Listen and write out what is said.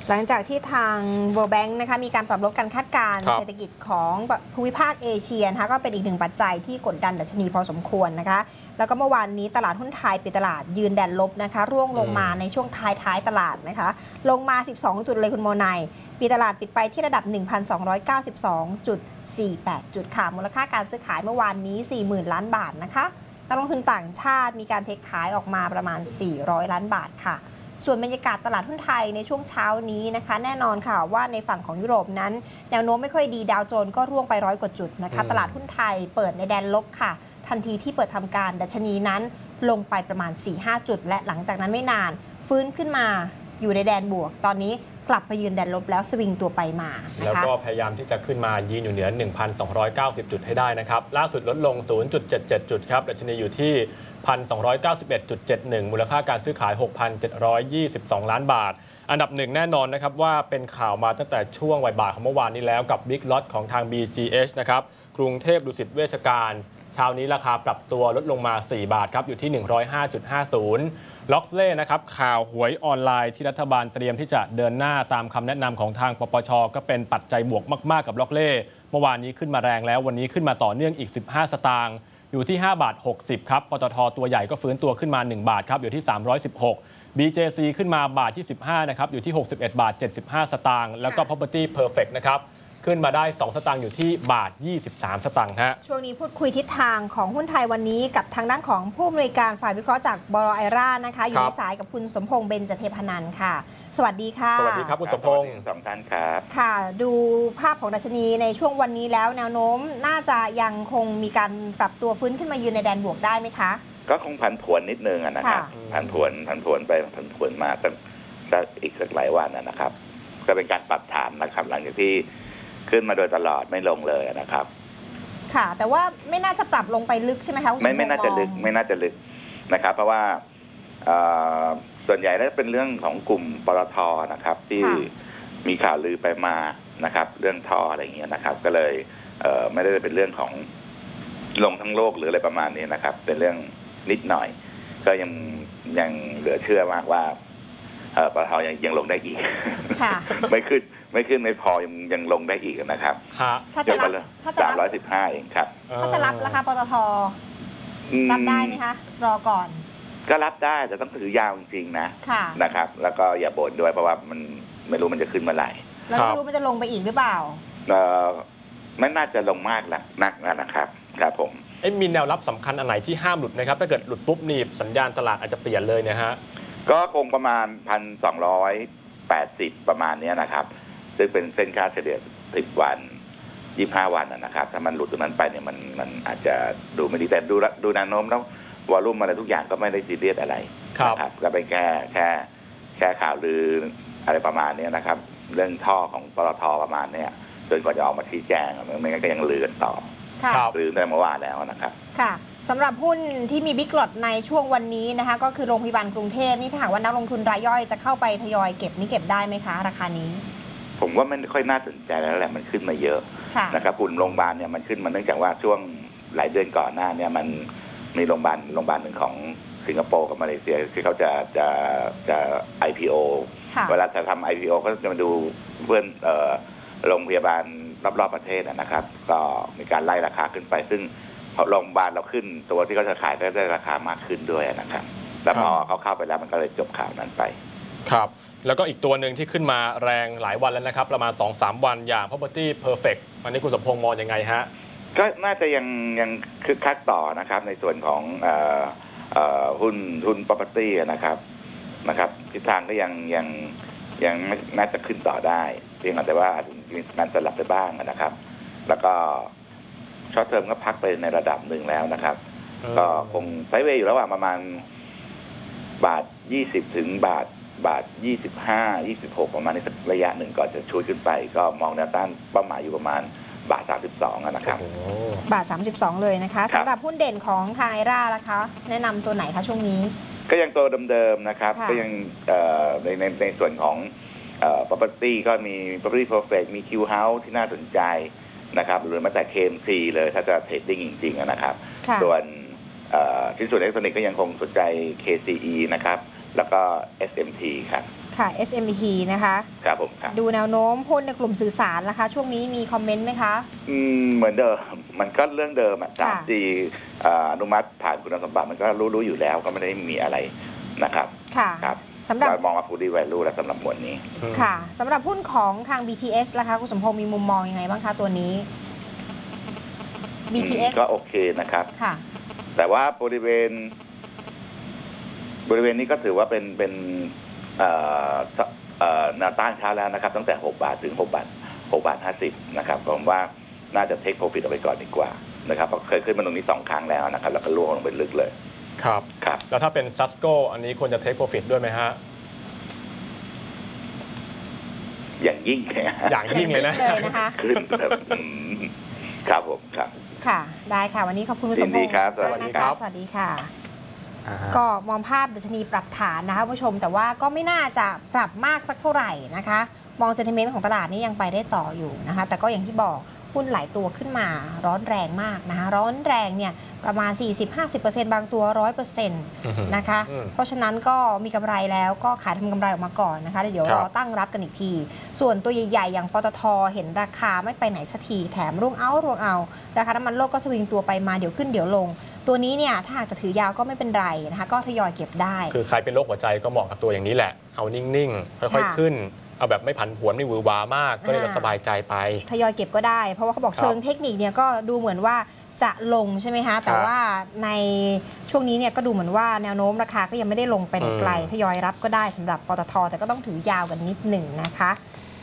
หลังจากที่ทาง World Bank นะคะมีการปรับลดการคาดการณ์เศรษฐกิจของภูมิภาคเอเชียนะคะก็เป็นอีกหนึ่งปัจจัยที่กดดันดัชนีพอสมควรนะคะแล้วก็เมื่อวานนี้ตลาดหุ้นไทยปิดตลาดยืนแดนลบนะคะร่วงลงมาในช่วงท้ายตลาดนะคะลงมา12จุดเลยคุณโมนายปิดตลาดปิดไปที่ระดับ 1,292.48 จุดค่ะมูลค่าการซื้อขายเมื่อวานนี้ 40,000 ล้านบาทนะคะนักลงทุนต่างชาติมีการเทขายออกมาประมาณ400ล้านบาทค่ะส่วนบรรยากาศตลาดหุ้นไทยในช่วงเช้านี้นะคะแน่นอนค่ะว่าในฝั่งของยุโรปนั้นแนวโน้มไม่ค่อยดีดาวโจนส์ก็ร่วงไป100 กว่าจุดนะคะตลาดหุ้นไทยเปิดในแดนลบค่ะทันทีที่เปิดทำการดัชนีนั้นลงไปประมาณ 4-5 จุดและหลังจากนั้นไม่นานฟื้นขึ้นมาอยู่ในแดนบวกตอนนี้กลับไปยืนแดนลบแล้วสวิงตัวไปมาแล้วก็พยายามที่จะขึ้นมายืนอยู่เหนือ 1,290 จุดให้ได้นะครับล่าสุดลดลง 0.77 จุดครับดัชนีอยู่ที่ 1,291.71 มูลค่าการซื้อขาย 6,722 ล้านบาทอันดับหนึ่งแน่นอนนะครับว่าเป็นข่าวมาตั้งแต่ช่วงบ่ายของเมื่อวานนี้แล้วกับบิ๊กล็อตของทาง BGH นะครับกรุงเทพดุสิตเวชการเช้านี้ราคาปรับตัวลดลงมา4 บาทครับอยู่ที่ 105.50 ล็อกเล่นะครับข่าวหวยออนไลน์ที่รัฐบาลเตรียมที่จะเดินหน้าตามคำแนะนำของทางปปช.ก็เป็นปัจจัยบวกมากๆกับล็อกเล่เมื่อวานนี้ขึ้นมาแรงแล้ววันนี้ขึ้นมาต่อเนื่องอีก15 สตางค์อยู่ที่5 บาท 60ครับปตท.ตัวใหญ่ก็ฟื้นตัวขึ้นมา1 บาทครับอยู่ที่316 BJC ขึ้นมาบาทที่15นะครับอยู่ที่61 บาท 75 สตางค์แล้วก็ Property Perfect นะครับขึ้นมาได้2 สตางค์อยู่ที่บาท23 สตางค์ฮะช่วงนี้พูดคุยทิศทางของหุ้นไทยวันนี้กับทางด้านของผู้อำนวยการฝ่ายวิเคราะห์จากบล.ไอร่านะคะอยู่ในสายกับคุณสมพงษ์เบญจเทพนันท์ค่ะสวัสดีค่ะสวัสดีครับคุณสมพงษ์สองท่านครับค่ะดูภาพของดัชนีในช่วงวันนี้แล้วแนวโน้มน่าจะยังคงมีการปรับตัวฟื้นขึ้นมายืนในแดนบวกได้ไหมคะก็คงผันผวนนิดนึงนะครับผันผวนไปผันผวนมาตั้งอีกสักหลายวันนะครับก็เป็นการปรับฐานนะครับหลังจากที่ขึ้นมาโดยตลอดไม่ลงเลยนะครับค่ะแต่ว่าไม่น่าจะปรับลงไปลึกใช่ไหมคะไม่น่าจะลึกนะครับเพราะว่าส่วนใหญ่แล้วเป็นเรื่องของกลุ่มปตท.นะครับที่มีข่าวลือไปมานะครับเรื่องท่ออะไรอย่างเงี้ยนะครับก็เลยไม่ได้เป็นเรื่องของลงทั้งโลกหรืออะไรประมาณนี้นะครับเป็นเรื่องนิดหน่อยก็ยังเหลือเชื่อมากว่าปตท.ยังลงได้อีกไม่ขึ้นไม่พอยังลงได้อีกนะครับถ้าจะรับ 315เองครับถ้าจะรับราคาปตท.รับได้ไหมคะรอก่อนก็รับได้แต่ต้องถือยาวจริงๆนะครับแล้วก็อย่าบ่นด้วยเพราะว่ามันไม่รู้มันจะขึ้นเมื่อไหร่แล้วไม่รู้มันจะลงไปอีกหรือเปล่าไม่น่าจะลงมากนักนะครับครับผมมีแนวรับสำคัญอันไหนที่ห้ามหลุดนะครับถ้าเกิดหลุดปุ๊บนี่สัญญาณตลาดอาจจะเปลี่ยนเลยนะฮะก็คงประมาณ 1,280 ประมาณนี้นะครับซึ่งเป็นเส้นค่าเฉลี่ย10 วัน25 วันนะครับถ้ามันหลุดตรงนั้นไปเนี่ยมันอาจจะดูไม่ดีแต่ดูแนวโน้มแล้ววอลลุ่มอะไรทุกอย่างก็ไม่ได้ซีเรียสอะไรนะครับก็เป็นแค่ข่าวลืออะไรประมาณนี้นะครับเรื่องท่อของปตท.ประมาณนี้จนกว่าจะออกมาชี้แจงไม่งั้นก็ยังลือกันต่อหรือในเมื่อวานแล้วนะครับค่ะสำหรับหุ้นที่มีบิ๊กล็อตในช่วงวันนี้นะคะก็คือโรงพยาบาลกรุงเทพนี่ถ้าหากว่านักลงทุนรายย่อยจะเข้าไปทยอยเก็บนี่เก็บได้ไหมคะราคานี้ผมว่าไม่ค่อยน่าสนใจแล้วแหละมันขึ้นมาเยอะนะครับกลุ่มโรงพยาบาลเนี่ยมันขึ้นมาเนื่องจากว่าช่วงหลายเดือนก่อนหน้าเนี่ยมันมีโรงพยาบาลหนึ่งของสิงคโปร์กับมาเลเซียคือเขาจะ IPO เวลาจะทำ IPO ก็จะมาดูเพื่อนโรงพยาบาลรอบๆประเทศนะครับก็มีการไล่ราคาขึ้นไปซึ่งโรงพยาบาลเราขึ้นตัวที่เขาจะขายได้ราคามากขึ้นด้วยนะครับแล้วพอเขาเข้าไปแล้วมันก็เลยจบข่าวนั้นไปครับแล้วก็อีกตัวหนึ่งที่ขึ้นมาแรงหลายวันแล้วนะครับประมาณ 2-3 วันอย่าง Property Perfect วันนี้คุณสมพงษ์มองยังไงฮะก็น่าจะยังคึกคักต่อนะครับในส่วนของหุ้น property นะครับทิศทางก็ยังน่าจะขึ้นต่อได้เพียงแต่ว่าอาจจะมีการสลับไปบ้างนะครับแล้วก็ช็อตเทอมก็พักไปในระดับหนึ่งแล้วนะครับก็คงไซด์เวย์อยู่ระหว่างประมาณบาท20ถึงบาท25 26ประมาณนี้สักระยะหนึ่งก่อนจะช่วยขึ้นไปก็มองแนวต้านเป้าหมายอยู่ประมาณบาท32นะครับบาท32เลยนะคะสำหรับหุ้นเด่นของทางไอร่าล่ะคะแนะนำตัวไหนคะช่วงนี้ก็ยังตัวเดิมๆนะครับก็ยังในส่วนของproperty ก็มี property perfect มี Q House ที่น่าสนใจนะครับหรือแม้แต่ KMC เลยถ้าจะเทรดดิ้งจริงๆนะครับส่วนชิ้นส่วนอิเล็กทรอนิกส์ก็ยังคงสนใจ KCE นะครับแล้วก็ SMT ครับค่ะ SMT นะคะครับผมครับดูแนวโน้มหุ้นในกลุ่มสื่อสารนะคะ ช่วงนี้มีคอมเมนต์ไหมคะเหมือนเดิมมันก็เรื่องเดิม3G อนุมัติผ่านคุณสมบัติมันก็รู้อยู่แล้วก็ไม่ได้มีอะไรนะครับค่ะครับสำหรับมองว่า Food Value และสำหรับหมวดนี้ค่ะสำหรับหุ้นของทาง BTS นะคะคุณสมพงษ์มีมุมมองยังไงบ้างคะตัวนี้ BTS ก็โอเคนะครับค่ะแต่ว่าบริเวณนี้ก็ถือว่าเป็นแนวต้านช้าแล้วนะครับตั้งแต่6 บาทถึง6 บาท50นะครับผมว่าน่าจะเทคโปรฟิตออกไปก่อนดีกว่านะครับเพราะเคยขึ้นมาตรงนี้2 ครั้งแล้วนะครับแล้วก็ล่วงลงไปลึกเลยครับครับแล้วถ้าเป็นซัสโกอันนี้ควรจะเทคโปรฟิตด้วยไหมฮะอย่างยิ่งอย่างยิ่งเลยนะขึ้นครับผมครับค่ะได้ค่ะวันนี้ขอบคุณคุณสมพงษ์ครับสวัสดีครับสวัสดีค่ะก็มองภาพดัชนีปรับฐานนะคะผู้ชมแต่ว่าก็ไม่น่าจะปรับมากสักเท่าไหร่นะคะมองเซนติเมนต์ของตลาดนี้ยังไปได้ต่ออยู่นะคะแต่ก็อย่างที่บอกหุ้นหลายตัวขึ้นมาร้อนแรงมากนะคะร้อนแรงเนี่ยประมาณ 40-50% บางตัว 100% นะคะเพราะฉะนั้นก็มีกำไรแล้วก็ขายทำกำไรออกมาก่อนนะคะเดี๋ยวรอตั้งรับกันอีกทีส่วนตัวใหญ่ๆอย่างปตท.เห็นราคาไม่ไปไหนสักทีแถมร่วงเอาราคาน้ำมันโลกก็สวิงตัวไปมาเดี๋ยวขึ้นเดี๋ยวลงตัวนี้เนี่ยถ้าหากจะถือยาวก็ไม่เป็นไรนะคะก็ทยอยเก็บได้คือใครเป็นโรคหัวใจก็เหมาะกับตัวอย่างนี้แหละเอานิ่งๆค่อยๆขึ้นเอาแบบไม่ผันผวนไม่หวือหวามากก็เลยสบายใจไปทยอยเก็บก็ได้เพราะว่าเขาบอกเชิงเทคนิคเนี่ยก็ดูเหมือนว่าจะลงใช่ไหมคะแต่ว่าในช่วงนี้เนี่ยก็ดูเหมือนว่าแนวโน้มราคาก็ยังไม่ได้ลงไปไหนไกลทยอยรับก็ได้สำหรับปตท.แต่ก็ต้องถือยาวกันนิดหนึ่งนะคะ